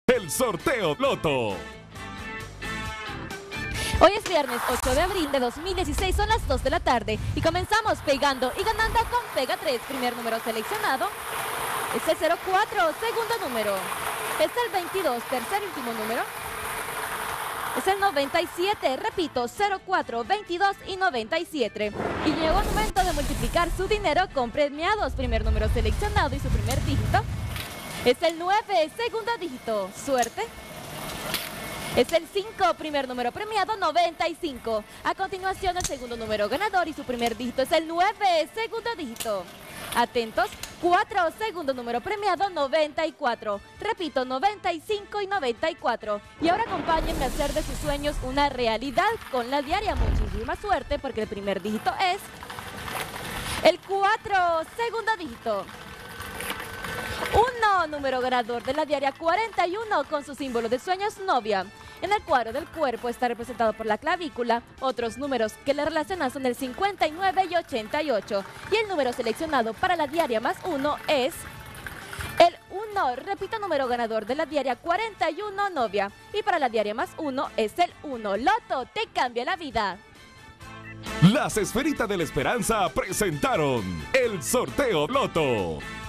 el sorteo Loto. Hoy es viernes 8 de abril de 2016, son las 2 de la tarde y comenzamos pegando y ganando con Pega 3. Primer número seleccionado es el 04, segundo número es el 22, tercer y último número es el 97, repito, 04, 22 y 97. Y llegó el momento de multiplicar su dinero con premiados. Primer número seleccionado y su primer dígito es el 9, segundo dígito, suerte. Es el 5, primer número premiado, 95. A continuación, el segundo número ganador y su primer dígito es el 9, segundo dígito. Atentos, 4, segundo número premiado, 94. Repito, 95 y 94. Y ahora acompáñenme a hacer de sus sueños una realidad con la diaria. Muchísima suerte porque el primer dígito es el 4, segundo dígito. 1, número ganador de la diaria 41 con su símbolo de sueños, novia. En el cuadro del cuerpo está representado por la clavícula. Otros números que le relacionan son el 59 y 88. Y el número seleccionado para la diaria más 1 es el 1. Repito, número ganador de la diaria 41, novia. Y para la diaria más 1 es el 1. Loto, te cambia la vida. Las Esferitas de la Esperanza presentaron el sorteo Loto.